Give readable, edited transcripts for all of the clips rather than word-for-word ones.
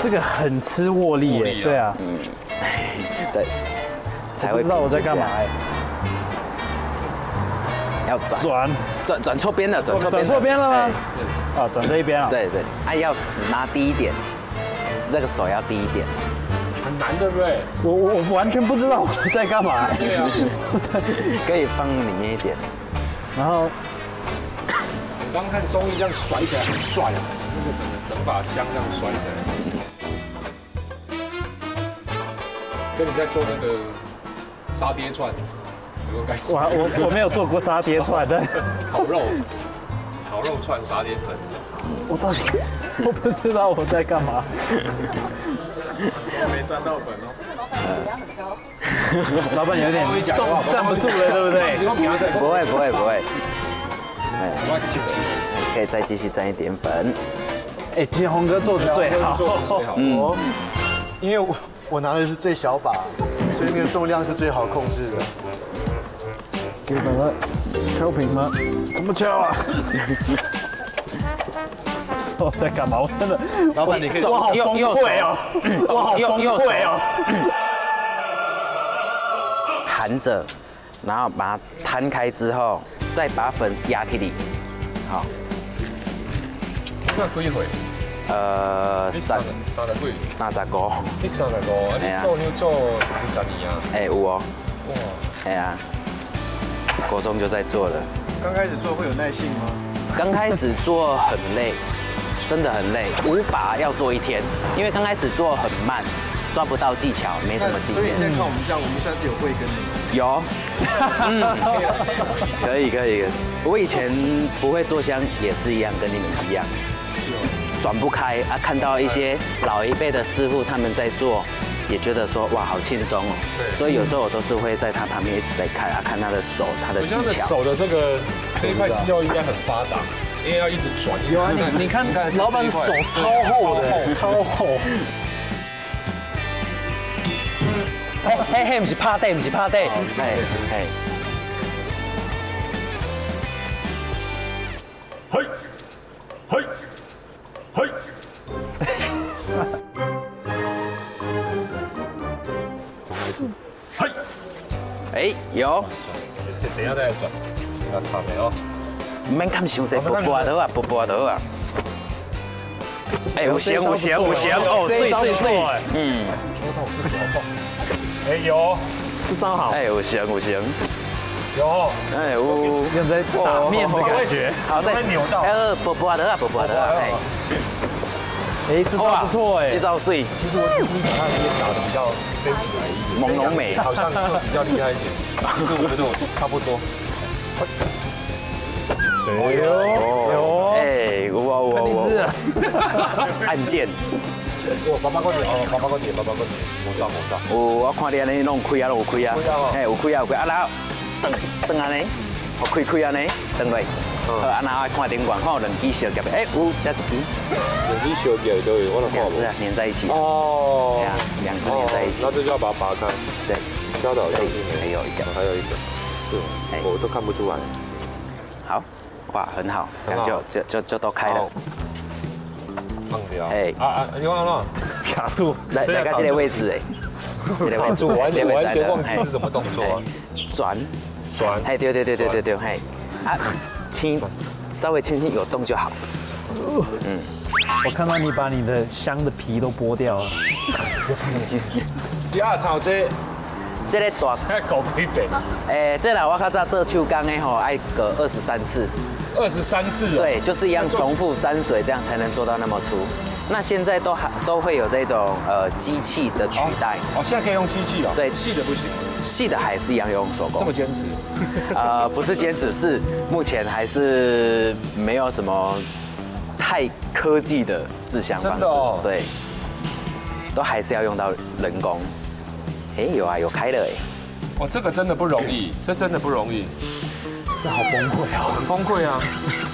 这个很吃握力耶，对啊， 才会不知道我在干嘛哎。 要转错边了，转错边了吗？啊，转这一边啊。 对，要拿低一点，这个手要低一点。 很难，对不对？ 我完全不知道我在干嘛。 对啊， 可以放里面一点。 然后， 我刚看松义这样甩起来很帅啊，那个整把香这样甩起来，跟你在做那个沙爹串有个感觉。 我没有做过沙爹串，但烤肉串沙爹粉。 我到底我不知道我在干嘛。 没沾到粉哦。 老板有点站不住了，对不对？ 不会。可以再继续沾一点粉。 哎，建宏哥做的最好。 因为我拿的是最小把，所以那个重量是最好控制的。 给本了，敲平吗？怎么敲啊？我在干嘛？我真的， 老板你可以我好崩溃哦，我好崩溃哦。 含着，然后把它摊开之后，再把粉压起里。好。 那几岁？35。你35，你做20年啊？ 哎，有哦。 哇。 哎呀，国中就在做了。 刚开始做会有耐性吗？ 刚开始做很累，真的很累，5把要做1天，因为刚开始做很慢，抓不到技巧，没什么经验。 所以现在看我们这样，我们算是有慧根的。 有，可以。我以前不会做香也是一样，跟你们一样，转不开啊。看到一些老一辈的师傅他们在做，也觉得说哇好轻松哦。所以有时候我都是会在他旁边一直在看啊，看他的手，他的技巧。 手的这一块肌肉应该很发达，因为要一直转。 有啊，你看老板手超厚的，超厚。 嘿，不是拍底，不是拍底，嘿。哎，有。 等一下再来转，要看没哦。 唔免看伤济，薄薄的啊。哎，有行哦，碎， 戳到我自己好痛。哎，有， 这招好。 哎，有行。 有。 哎，有在打面的感觉。 好，再扭到。 薄的，哎。 哎，这招不错哎， 这招碎。 其实我只是把它的面打得比较飞起来一点， 朦胧美， 好像就比较厉害一点。其实我觉得我差不多。 哎，哇，按键。 爸爸个点，我照。 我看你安尼弄开啊，有开啊，嘿，有开啊，啊，然后转安尼，好开安尼，转落。好，啊，然后看顶管，看有2支小夹，哎，有加1支。 2支小夹都有，我来看。 2支啊，粘在一起。 哦。 对啊，2支粘在一起。 那这就要把它拔开。 对。 挑到这里还有一个。 对，我都看不出来。 好，哇，很好，这样就都开了。 放掉。 哎。 你看了？ 卡住。 来到这个位置哎。 这个位置，我完全忘记是什么动作。 转。哎，对，嘿。啊，稍微轻有动就好。 我看到你把你的香的皮都剥掉了。 炒这个大狗皮饼。 哎，这啦，我较早做手工的吼，爱隔23次。 23次。 对，就是一样重复沾水，这样才能做到那么粗。那现在都会有这种机器的取代。 哦，现在可以用机器了。 对， 细的不行。 细的还是一样用手工。 这么坚持？ 不是坚持，是目前还是没有什么太科技的制香方式。 真的哦。 对，都还是要用到人工。哎，有开了哎。 哦，这个真的不容易，这真的不容易。 这好崩溃哦， 很崩溃啊。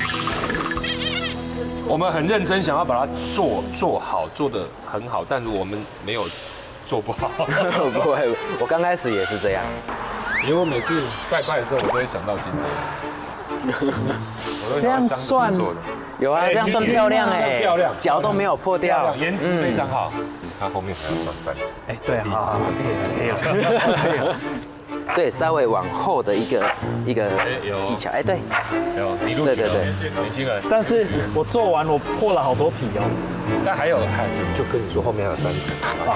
我们很认真想要把它做好，做得很好，但是我们没有做不好。 不会，我刚开始也是这样。 因为我每次拜拜的时候，我都会想到今天。 这样算有啊，这样算漂亮哎， 漂亮， 脚都没有破掉， 颜值非常好。它后面还要上3次。 哎，对，好，可以了。 对，稍微往后的一个技巧，哎，对， 有，你录对， 年轻人。 但是我做完我破了好多皮哦。 但还有看，就跟你说后面还有3层。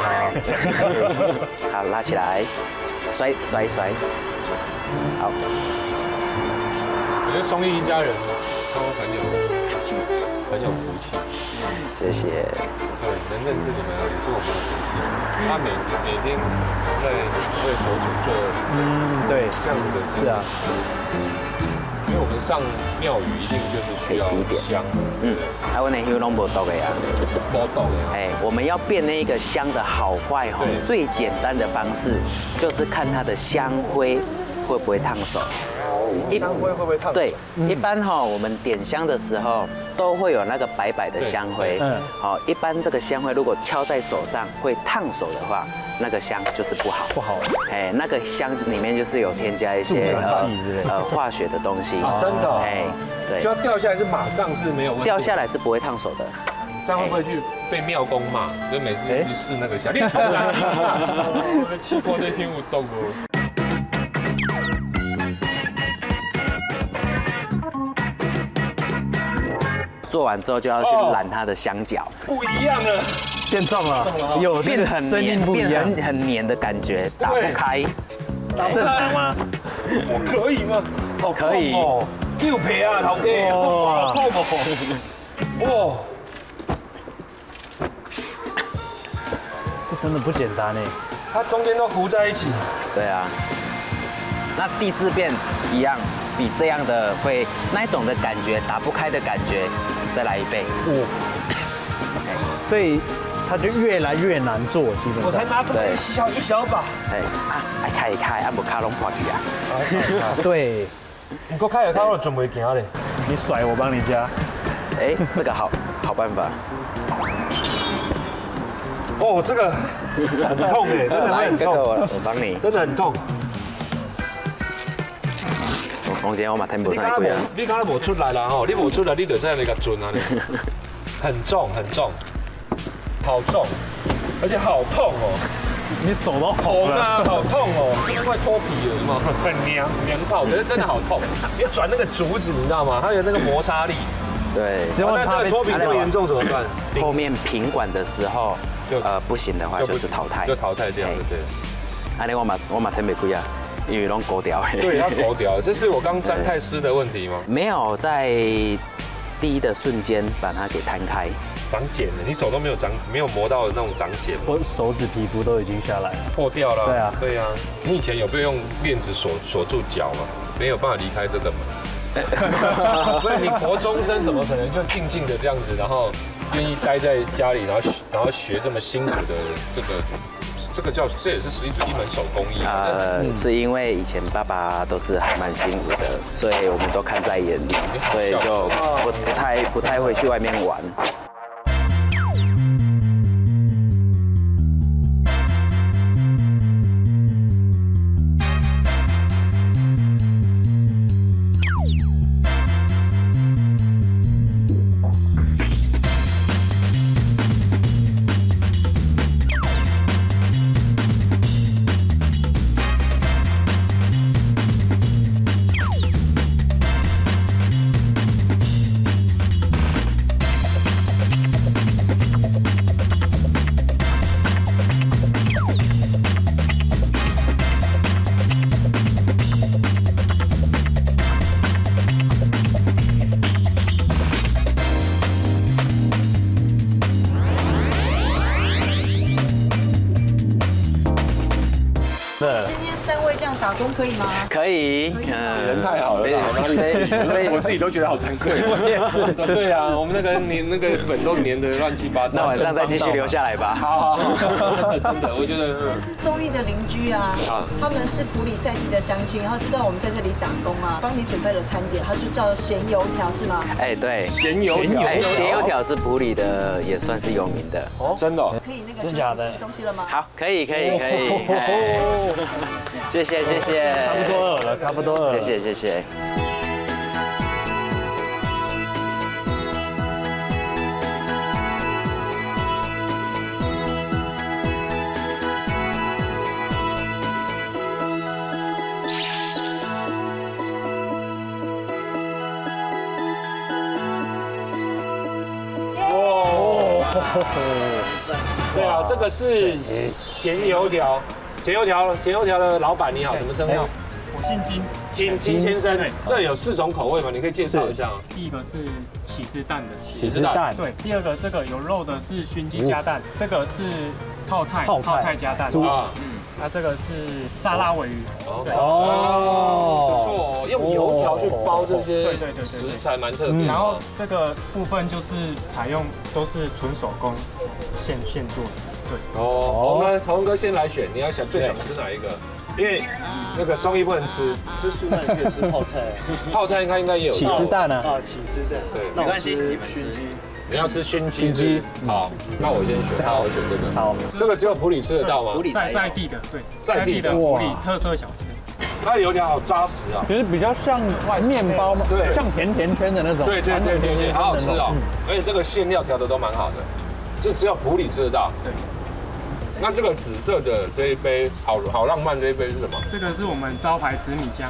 好，拉起来，甩，好。 我觉得松义一家人都很有福气。 谢谢。 对，能认识你们也是我们的福气。他每天在为佛祖做， 对， 这样子的事。是啊。因为我们上庙宇一定就是需要香。 台湾的香拢无毒的呀。 无毒的。 哎，我们要辨那个香的好坏哈，最简单的方式就是看它的香灰会不会烫手。 香灰会不会烫手？ 对，一般哈，我们点香的时候都会有那个白白的香灰。好，一般这个香灰如果敲在手上会烫手的话，那个香就是不好。哎，那个香里面就是有添加一些化学的东西。 真的。 哎，对。 就要掉下来是马上是没有问题。 掉下来是不会烫手的。 这样会不会去被庙公骂？就每次去试那个香，你抽啥香啊？我气过那天我动过。 做完之后就要去染它的香角， 不一样了， 变重了，有变很黏，变很黏的感觉，打不开， 正常吗？ 可以吗？好可以哦，6皮啊，头家，好痛哦，哇， 这真的不简单哎， 它中间都糊在一起。 对啊，那第4遍一样，比这样的会那一种的感觉，打不开的感觉，再来1倍。 所以它就越来越难做，基本上。 我才拿这么一小把。 对啊，爱开一开，按不卡拢破去啊。 对。 你给我开了卡，我准备行嘞。 你甩我帮你加。 哎，这个好办法。 哦，这个很痛哎，真的很痛。 我帮你。 真的很痛。 房间我嘛听不上去啊。 你刚才无出来啦吼，你无出来，你就在那个准啊你。很重，好重，而且好痛哦。 你手都红了， 好痛哦，这个快脱皮了嘛，很娘泡，可是真的好痛。你要转那个竹子，你知道吗？它有那个摩擦力。 对。 那这个脱皮这么严重怎么办？ 后面品管的时候，不行的话就是淘汰。 就淘汰掉了，对。 安尼我嘛听不开啊，因为拢勾掉。 对，它勾掉，这是我刚沾太湿的问题吗？ 没有，在第一的瞬间把它给摊开。 长茧了，你手都没有磨到那种长茧。 我手指皮肤都已经下来了， 破掉了。 对啊， 对啊。你以前有没有用链子锁住脚吗？没有办法离开这个门。所以你国中生怎么可能就静静的这样子，然后愿意待在家里，然后学这么辛苦的这也是一门手工艺。 是因为以前爸爸都是还蛮辛苦的，所以我们都看在眼里，所以就不太会去外面玩。 打工可以吗？ 可以， 人太好了，我自己都觉得好惭愧。我也是，对啊，我们那个粉都粘得乱七八糟。 那晚上再继续留下来吧。 好，真的，我觉得是松义的邻居啊，他们是埔里在地的乡亲，然后知道我们在这里打工啊，帮你准备了餐点，它就叫咸油条是吗？ 哎，对， 咸油条， 咸油条是埔里的，也算是有名的。 哦，真的？ 可以那个休息吃东西了吗？ 好，可以。谢谢。 差不多了，差不多了。 谢谢。 对啊，这个是咸油条，咸油条的老板你好，怎么称呼？ 我姓金， 金先生。这有4种口味吗？你可以介绍一下吗？ 第一个是起司蛋的， 起司蛋。 对，第二个这个有肉的是熏鸡加蛋，这个是泡菜加蛋。啊，那这个是沙拉尾鱼。 哦，不错，用油条去包这些食材，蛮特别。 然后这个部分就是采用都是纯手工现做的。对。 哦，我们同哥先来选，你要最想吃哪一个？因为那个松义不能吃素那你可以吃泡菜， 泡菜应该也有起司蛋啊， 起司蛋， 对， 没关系，你们吃。 你要吃熏鸡，好，那我先选，我选这个。好，这个只有埔里吃得到吗？ 埔里在地的，对， 在地的埔里特色小吃。 它的油条好扎实啊， 就是比较像面包嘛，对，像甜圈的那种， 对，好好吃哦。而且这个馅料调的都蛮好的，这只有埔里吃得到。对。那这个紫色的这一杯好浪漫，这一杯是什么？ 这个是我们招牌紫米浆。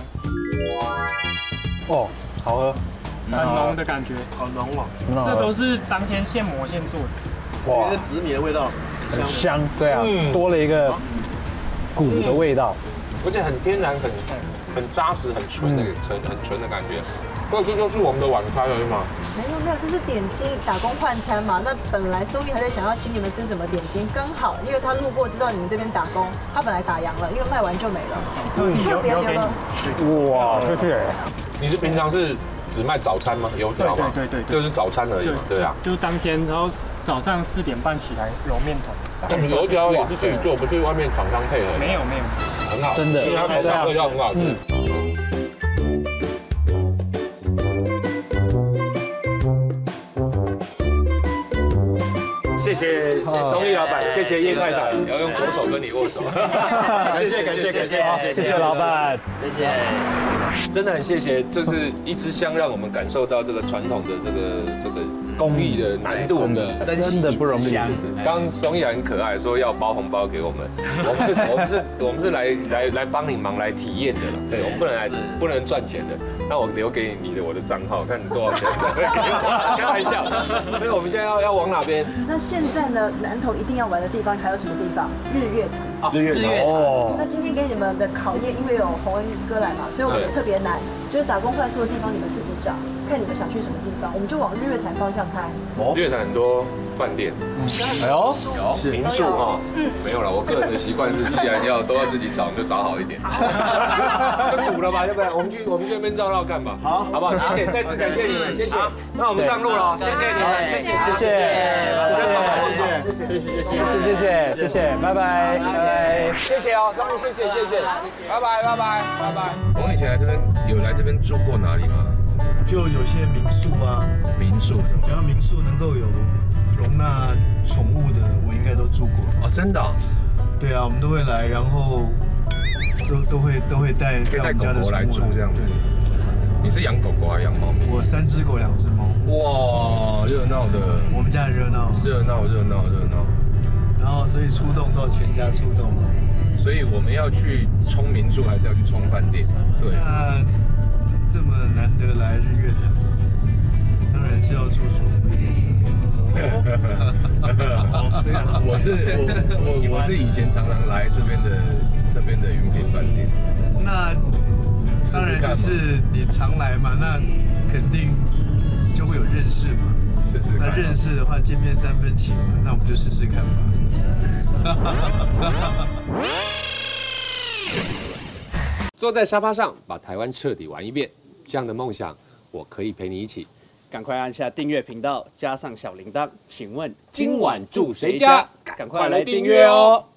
哦，好喝， 很浓的感觉， 好浓哦。 这都是当天现磨现做的。 哇，这紫米的味道很香，对啊，多了一个骨的味道， 而且很天然，很扎实，很纯的感觉。这就是我们的晚餐了，是吗？ 没有，这是点心，打工换餐嘛。那本来松义还在想要请你们吃什么点心，刚好因为他路过知道你们这边打工，他本来打烊了，因为卖完就没了，特别留了。 哇，谢谢。 你是平常是只卖早餐吗？油条吗？ 对， 就是早餐而已。对啊， 就是当天，然后早上4点半起来揉面团。 油条也是自己做，不是外面厂商配合。 没有， 很好， 真的， 它味道很好吃。谢谢松义老板，谢谢叶太太，要用左手跟你握手。 感谢老板， 谢谢。 真的很谢谢，就是一支香让我们感受到这个传统的这个工艺的难度的， 真的不容易。 刚松义很可爱，说要包红包给我们，我们是来帮你忙来体验的了，对，我们不能赚钱的。那我留给你我的账号，看你多少钱再会给我。开玩笑。所以我们现在要往哪边？ 那现在呢，南投一定要玩的地方还有什么地方？日月潭。 日月潭。哦。 那今天给你们的考验，因为有洪恩哥来嘛，所以我们特别难，就是打工换宿的地方你们自己找，看你们想去什么地方，我们就往日月潭方向开。 日月潭很多饭店， 哎呦， 是民宿哈，没有了。我个人的习惯是，既然都要自己找，你就找好一点。就补了吧，要不然我们去那边绕干嘛？好，好不好？谢谢，再次感谢你们，谢谢。那我们上路了，谢谢你们，谢谢， 谢谢，拜拜， 谢谢哦，张路，谢谢，拜拜。我以前来这边住过哪里吗？ 就有些民宿啊，只要民宿能够有容纳宠物的，我应该都住过。 哦，真的？ 对啊，我们都会来，然后都会带我们家的宠物来住这样子。 你是养狗狗还是养猫咪？ 我3只狗2只猫。 哇，热闹的。 我们家很热闹。热闹。然后所以出动都全家出动。 所以我们要去冲民宿，还是要去冲饭店？对。 那这么难得来日月潭，当然是要住舒服一点。 我是以前常常来这边的云品饭店。 那当然就是你常来嘛，那肯定就会有认识嘛。 试试看。 那认识的话，见面3分情嘛，那我们就试试看吧。 坐在沙发上，把台湾彻底玩一遍，这样的梦想，我可以陪你一起。 赶快按下订阅频道，加上小铃铛。请问今晚住谁家？赶快来订阅哦！